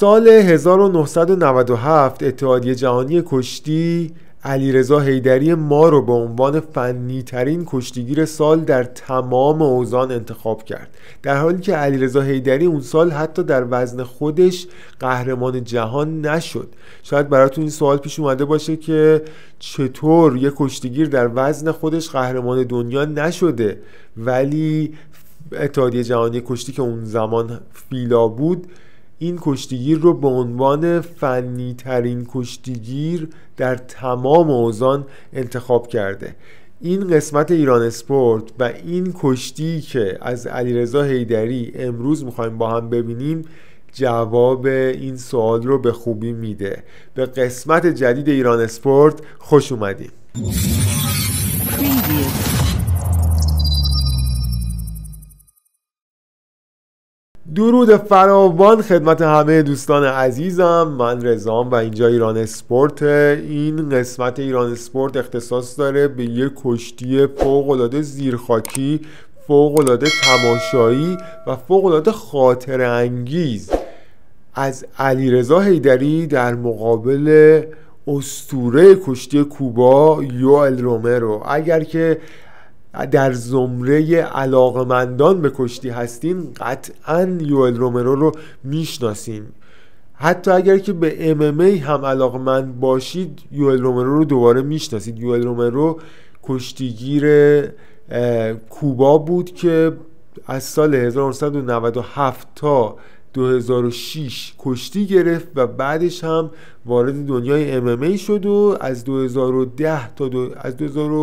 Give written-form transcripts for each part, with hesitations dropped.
سال 1997 اتحادیه جهانی کشتی علیرضا حیدری ما رو به عنوان فنی ترین کشتیگیر سال در تمام اوزان انتخاب کرد، در حالی که علیرضا حیدری اون سال حتی در وزن خودش قهرمان جهان نشد. شاید براتون این سوال پیش اومده باشه که چطور یه کشتیگیر در وزن خودش قهرمان دنیا نشده ولی اتحادیه جهانی کشتی که اون زمان فیلا بود این کشتیگیر رو به عنوان فنی ترین کشتیگیر در تمام اوزان انتخاب کرده. این قسمت ایران اسپورت و این کشتی که از علیرضا حیدری امروز میخوایم با هم ببینیم جواب این سوال رو به خوبی میده. به قسمت جدید ایران اسپورت خوش اومدید. درود فراوان خدمت همه دوستان عزیزم، من رضام و اینجا ایران اسپورت. این قسمت ایران اسپورت اختصاص داره به یک کشتی فوق‌العاده زیرخاکی، فوق‌العاده تماشایی و فوق‌العاده خاطره انگیز از علیرضا حیدری در مقابل اسطوره کشتی کوبا یوئل رومرو. اگر که در زمره علاقمندان به کشتی هستین قطعاً یوئل رومرو رو میشناسین. حتی اگر که به MMA هم علاقمند باشید یوئل رومرو رو دوباره میشناسید. یوئل رومرو کشتیگیر کوبا بود که از سال 1997 تا 2006 کشتی گرفت و بعدش هم وارد دنیای MMA شد و از 2010 تا از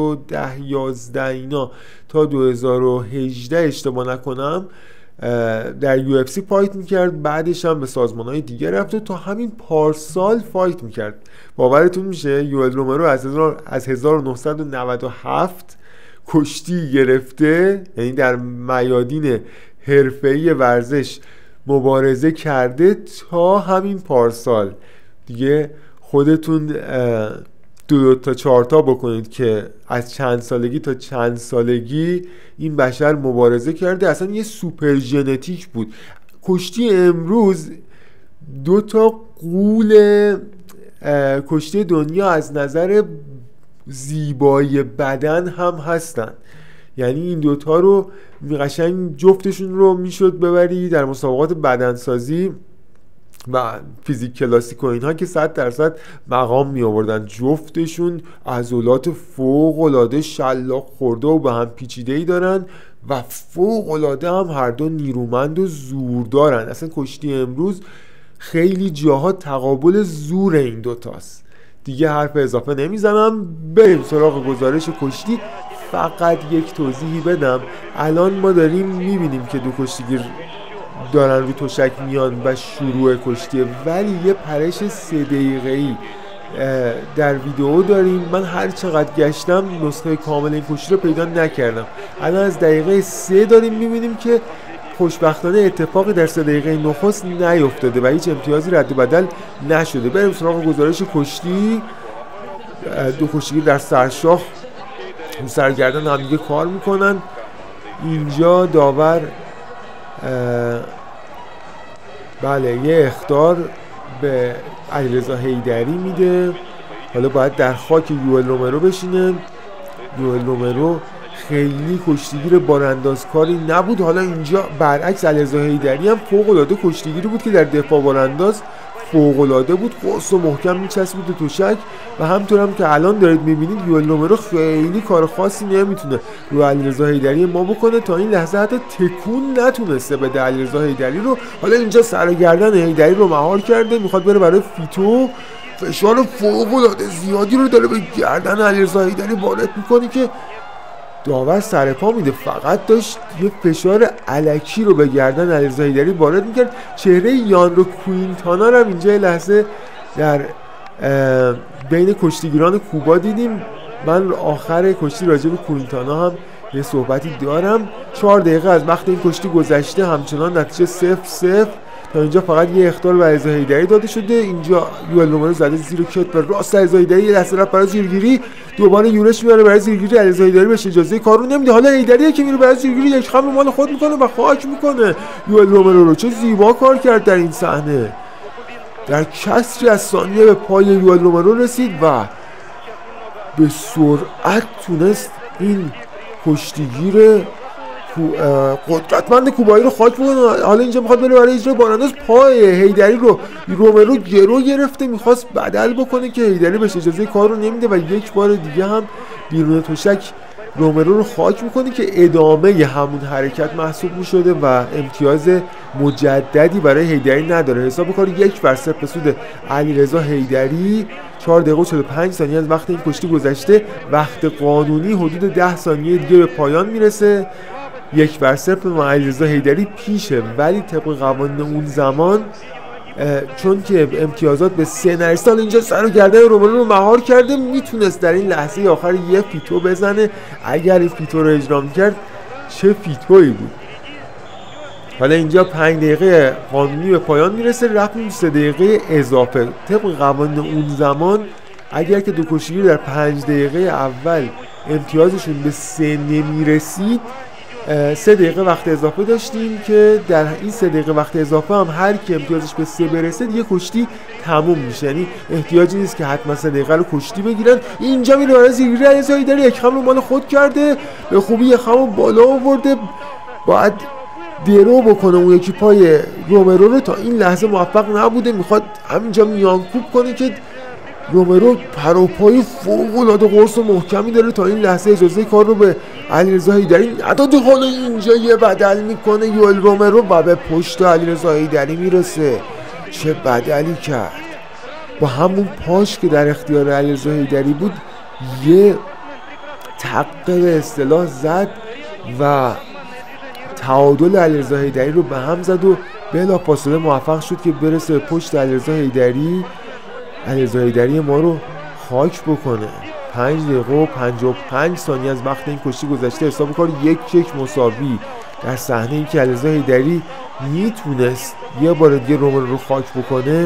2011 اینا تا 2018 اشتباه نکنم در UFC فایت میکرد. بعدش هم به سازمانهای دیگه رفت و تا همین پارسال فایت میکرد. باورتون میشه یوئل رومرو از 1997 کشتی گرفته، یعنی در میادین حرفه‌ای ورزش مبارزه کرده تا همین پارسال. دیگه خودتون 2 تا 4 تا بکنید که از چند سالگی تا چند سالگی این بشر مبارزه کرده. اصلا یه سوپر ژنتیک بود. کشتی امروز 2 تا غول کشتی دنیا از نظر زیبایی بدن هم هستن. یعنی این دوتا رو قشنگ جفتشون رو میشد ببری در مسابقات بدنسازی و فیزیک کلاسیک و اینها که 100% مقام می آوردن. جفتشون عضلات فوق العاده شلاق خورده و به هم پیچیده ای دارن و فوق العاده هم هر دو نیرومند و زور دارن. اصلا کشتی امروز خیلی جاها تقابل زور این دوتاست. دیگه حرف اضافه نمیزنم، بریم سراغ گزارش کشتی. فقط یک توضیحی بدم. الان ما داریم میبینیم که دو کشتیگیر دارن رو تشک میان و شروع کشتیه، ولی یه پرش 3 دقیقه‌ای در ویدیو داریم. من هر چقدر گشتم نسخه کامل این کشتی رو پیدا نکردم. الان از دقیقه 3 داریم میبینیم که خوشبختانه اتفاقی در 3 دقیقه نخست نیفتاده و هیچ امتیازی رد و بدل نشده. بریم سراغ گزارش کشتی. دو کشتیگیر در سرشاخ سرگردن هم دیگه کار میکنن. اینجا داور بله یه اخطار به علیرضا حیدری میده. حالا باید در خاک یوئل رومرو بشینه. یوئل رومرو خیلی کشتیگیر باراندازکاری نبود. حالا اینجا برعکس علیرضا حیدری هم فوق‌العاده کشتیگیری بود که در دفاع بارانداز فوق‌العاده بود، قوس و محکم میچسبید به توشک و همطور هم که الان دارید میبینید یوئل رومرو خیلی کار خاصی نمیتونه رو علیرضا حیدری ما بکنه. تا این لحظه حتی تکون نتونسته بده علیرضا حیدری رو. حالا اینجا سر گردن حیدری رو مهار کرده، میخواد بره برای فیتو. فشار فوق‌العاده زیادی رو داره به گردن علیرضا حیدری وارد میکنه که داور سر پا میده. فقط داشت یه فشار الکی رو به گردن علیرضا حیدری وارد میکرد. چهره یانرو کوینتانا رو هم اینجا لحظه در بین کشتیگیران کوبا دیدیم. من آخر کشتی راجع به کوینتانا هم یه صحبتی دارم. 4 دقیقه از وقت این کشتی گذشته، همچنان نتیجه 0-0. تا اینجا فقط یه اخطار به علیرضا حیدری داده شده. اینجا یوئل رومرو زده زیر کتف راست علیرضا حیدری، یه لحظه رفت برای زیرگیری، دوباره یورش میاره برای زیرگیری. علیرضا حیدری بهش اجازه کارو نمیده. حالا حیدری که میره برای زیرگیری یک خم مال خود میکنه و خاک میکنه یوئل رومرو رو. چه زیبا کار کرد در این صحنه. در کسری از ثانیه به پای یوئل رومرو رسید و به سرعت تونست این کشتیگیر قدرتمند کوبایی رو خاک بکنه. حالا اینجا میخواد بره برای اجرای بارانداز، پای هیدری رو رومرو گرو گرفته، میخواست بدل بکنه که هیدری بهش اجازه کار رو نمیده و یک بار دیگه هم بیرون تشک رومرو رو خاک میکنه که ادامه همون حرکت محسوب میشده و امتیاز مجددی برای هیدری نداره. حساب کار 1-0 به سود علیرضا هیدری. 4 دقیقه و 45 ثانیه از وقت این کشتی گذشته. وقت قانونی حدود 10 ثانیه دیگه به پایان میرسه. 1-0 به علیرضا هیدری پیشه، ولی طبق قوانین اون زمان چون که امتیازات به 3 نرسید، اینجا سر و گردن رومرو رو مهار کرده، میتونست در این لحظه آخر یه فیتو بزنه. اگر این فیتو رو اجرا میکرد چه فیتویی بود. حالا اینجا 5 دقیقه قانونی به پایان میرسه، رفتیم 3 دقیقه اضافه. طبق قوانین اون زمان اگر که دو کشتیگیر در 5 دقیقه اول امتیازشون به 3 نمیرسید، 3 دقیقه وقت اضافه داشتیم که در این 3 دقیقه وقت اضافه هم هر کی امتیازش به 3 برسه دیگه کشتی تموم میشه. یعنی احتیاجی نیست که حتما 3 دقیقه رو کشتی بگیرن. اینجا میره برای زیرگیری علیرضا هیدری، یک خم رو مال خود کرده، به خوبی یک خم رو بالا آورده، باید درو بکنه اون یکی پای رومرو رو. تا این لحظه موفق نبوده، میخواد همینجا میانکوب کنه که رومرو پروپای فوق‌العاده قرص و محکمی داره. تا این لحظه اجازه کار رو به علیرضا هیدری نداده. حالا اینجا یه بدل میکنه یوئل رومرو و به پشت علیرضا هیدری میرسه. چه بدلی کرد با همون پاش که در اختیار علیرضا هیدری بود، یه تقه به اصطلاح زد و تعادل علیرضا هیدری رو به هم زد و بلافاصله موفق شد که برسه به پشت علیرضا هیدری. علیرضا هیدری ما رو خاک بکنه. 5 دقیقه و 55 ثانیه از وقت این کشتی گذشته. حساب کار 1-1 مساوی در صحنه ای که علیرضا هیدری میتونست یه بار دیگه رومرو رو خاک بکنه،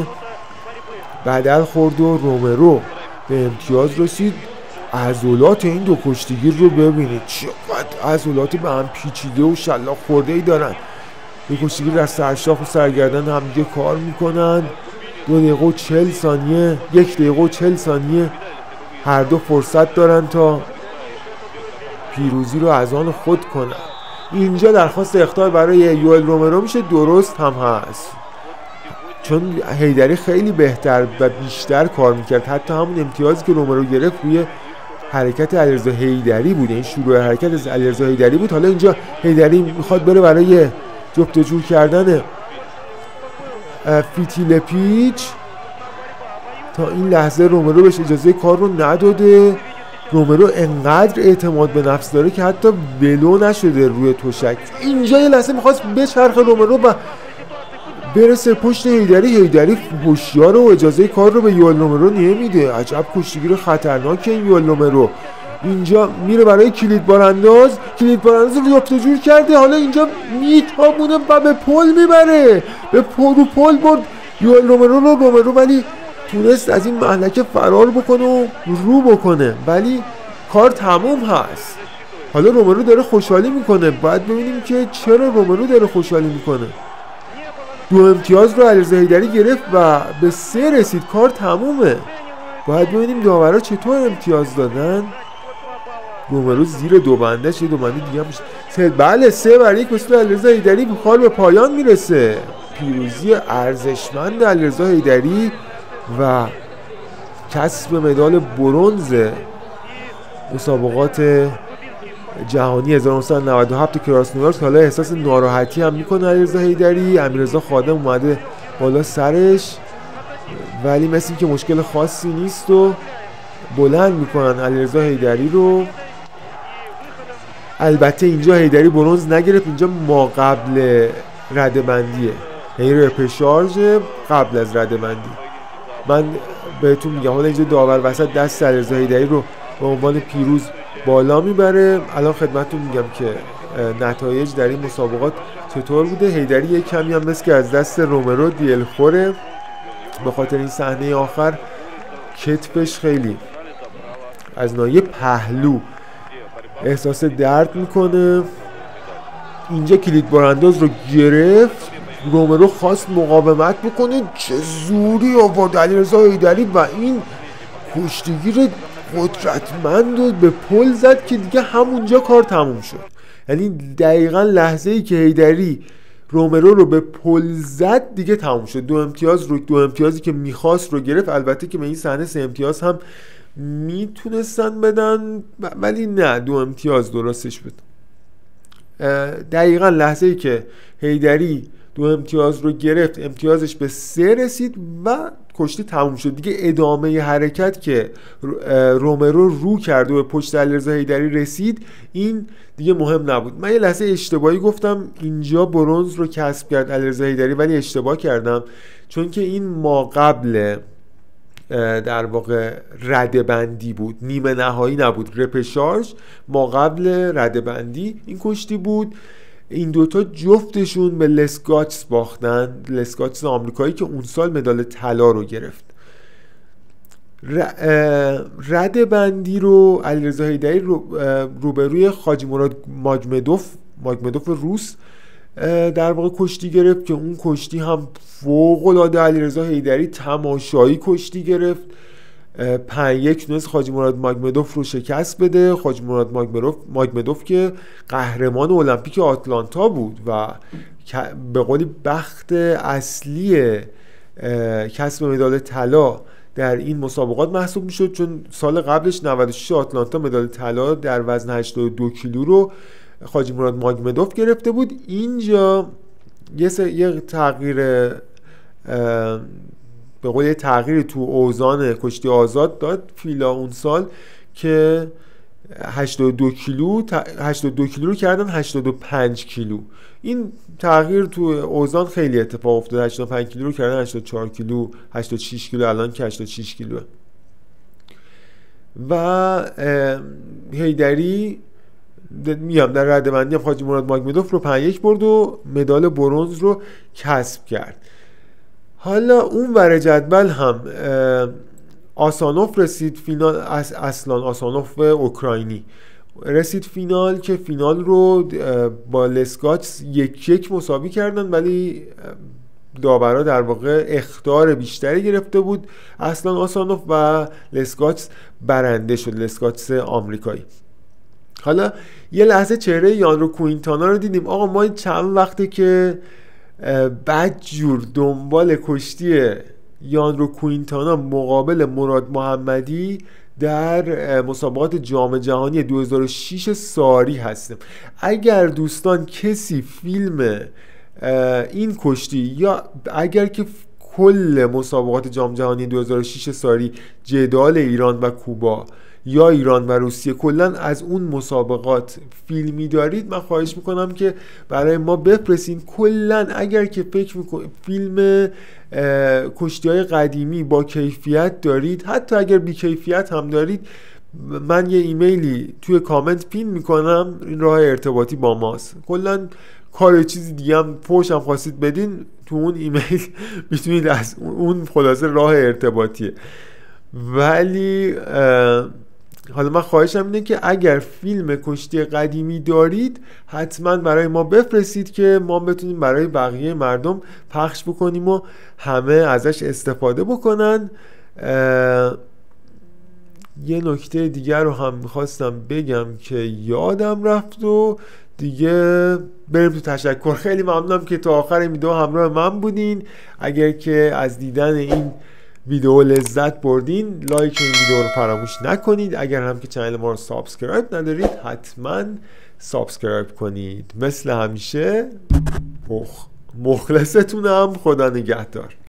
بدل خورد و رومرو به امتیاز رسید. عضلات این دو کشتیگیر رو ببینید، چقدر عضلات به هم پیچیده و شلاق خورده ای دارن. دو کشتیگیر در سرشاخ و سرگردن هم دیگه کار میکنن. 2 دقیقه و 40 ثانیه 1 دقیقه و 40 ثانیه هر دو فرصت دارن تا پیروزی رو از آن خود کنن. اینجا درخواست اخطار برای یوئل رومرو میشه، درست هم هست، چون هیدری خیلی بهتر و بیشتر کار میکرد. حتی همون امتیازی که رومرو گرفت روی حرکت علیرضا هیدری بود، این شروع حرکت از علیرضا هیدری بود. حالا اینجا هیدری میخواد بره برای جفت جور کردن فیتیل پیچ. تا این لحظه رومرو بهش اجازه کار رو نداده. رومرو انقدر اعتماد به نفس داره که حتی ولو نشده روی تشک. اینجا یه لحظه میخواست بچرخه رومرو و برسه پشت هیدری. هیدری هوشیار و اجازه کار رو به یوئل رومرو نمیده. عجب کشتیگیر خطرناکه این یوئل رومرو. اینجا میره برای کلید بارانداز رو جفت جور کرده. حالا اینجا میتابونه و به پل میبره، به رو پل برد یوئل رومرو ولی تونست از این مهلکه فرار بکنه و رو بکنه، ولی کار تموم هست. حالا رومرو داره خوشحالی میکنه. باید ببینیم که چرا رومرو داره خوشحالی میکنه. 2 امتیاز رو علیرضا هیدری گرفت و به 3 رسید، کار تمومه. باید ببینیم داورا چطور امتیاز دادن. رومرو زیر 2 بنده شد، 2 بنده دیگه هم شد. بله 3-1 مثل علیرضا هیدری کار به پایان میرسه. پیروزی ارزشمند علیرضا هیدری و کسب مدال برنز مسابقات جهانی 1997 کراسنویارسک. حالا احساس ناراحتی هم میکنه علیرضا هیدری. امیررضا خادم اومده بالا سرش، ولی مثل این که مشکل خاصی نیست و بلند میکنن علیرضا هیدری رو. البته اینجا هیدری برنز نگرفت، اینجا ما قبل ردبندیه، هیرو پشارژ قبل از ردبندی. من بهتون میگم حالا اینجا داور وسط دست علیرضا هیدری رو به عنوان پیروز بالا میبره. الان خدمتتون میگم که نتایج در این مسابقات چطور بوده. هیدری یک کمی هم مثل که از دست رومرو دلخوره، به خاطر این صحنه آخر کتفش خیلی از ناحیه پهلو احساس درد میکنه. اینجا کلید بارانداز رو گرفت رومرو خواست مقاومت بکنه، چه زوری آورد علیرضا حیدری و این کشتیگیر قدرتمند رو به پل زد که دیگه همونجا کار تموم شد. یعنی دقیقا لحظه ای که حیدری رومرو رو به پل زد دیگه تموم شد. دو امتیازی که میخواست رو گرفت. البته که به این صحنه 3 امتیاز هم میتونستن بدن، ولی نه، 2 امتیاز درستش بود. دقیقا لحظه ای که حیدری 2 امتیاز رو گرفت، امتیازش به 3 رسید و کشتی تموم شد دیگه. ادامه حرکت که رومرو رو کرد و به پشت علیرضا حیدری رسید، این دیگه مهم نبود. من یه لحظه اشتباهی گفتم اینجا برنز رو کسب کرد علیرضا حیدری، ولی اشتباه کردم، چون که این ما قبل در واقع ردبندی بود، نیمه نهایی نبود، رپشارژ ما قبل ردبندی این کشتی بود. این دوتا جفتشون به لسگاتس باختن، لسگاتس آمریکایی که اون سال مدال طلا رو گرفت. ردبندی رو علیرضا حیدری روبروی خاجی مراد ماگمدوف روس در واقع کشتی گرفت که اون کشتی هم فوق العاده علیرضا حیدری تماشایی کشتی گرفت. 5-1 تونست خاجی مراد ماگمدوف رو شکست بده. خاجی مراد ماگمدوف که قهرمان المپیک آتلانتا بود و به قولی بخت اصلی کسب مدال طلا در این مسابقات محسوب میشد، چون سال قبلش 96 آتلانتا مدال طلا در وزن 82 کیلو رو خاجی مراد ماگمدوف گرفته بود. اینجا یه تغییر به قول تغییری تو اوزان کشتی آزاد داد فیلا اون سال که 82 کیلو رو کردن 85 کیلو. این تغییر تو اوزان خیلی اتفاق افتاد. 85 کیلو رو کردن 84 کیلو، 86 کیلو الان که 86 کیلو. و حیدری در ردبندی خاجی مراد ماگمدوف رو 5-1 برد و مدال برنز رو کسب کرد. حالا اون ور جدول هم آسانوف رسید فینال. اصلا آسانوف اوکراینی رسید فینال که فینال رو با لسگاتس 1-1 مساوی کردن، ولی داورا در واقع اخطار بیشتری گرفته بود. اصلا آسانوف و لسگاتس برنده شد، لسگاتس آمریکایی. حالا یه لحظه چهره یانرو کوینتانا رو دیدیم. آقا ما چند وقته که بدجور دنبال کشتی یانرو کوینتانا مقابل مراد محمدی در مسابقات جام جهانی 2006 ساری هستیم. اگر دوستان کسی فیلم این کشتی یا اگر که کل مسابقات جام جهانی 2006 ساری، جدال ایران و کوبا یا ایران و روسیه، کلا از اون مسابقات فیلمی دارید، من خواهش میکنم که برای ما بفرستین. کلا اگر که فکر میکنید فیلم کشتی‌های قدیمی با کیفیت دارید، حتی اگر بی کیفیت هم دارید، من یه ایمیلی توی کامنت پین میکنم، این راه ارتباطی با ماست. کلا کار چیزی دیگه هم فوشم خواستید بدین تو اون ایمیل میتونید، از اون خلاصه راه ارتباطیه. ولی حالا من خواهشم اینه که اگر فیلم کشتی قدیمی دارید حتما برای ما بفرستید که ما بتونیم برای بقیه مردم پخش بکنیم و همه ازش استفاده بکنن. یه نکته دیگر رو هم میخواستم بگم که یادم رفت و دیگه بریم تو تشکر. خیلی ممنونم که تا آخر این ویدیو همراه من بودین. اگر که از دیدن این ویدیو لذت بردین، لایک این ویدیو رو فراموش نکنید. اگر هم که چنل ما رو سابسکرایب ندارید حتما سابسکرایب کنید. مثل همیشه مخلصتونم. خدا نگهدار.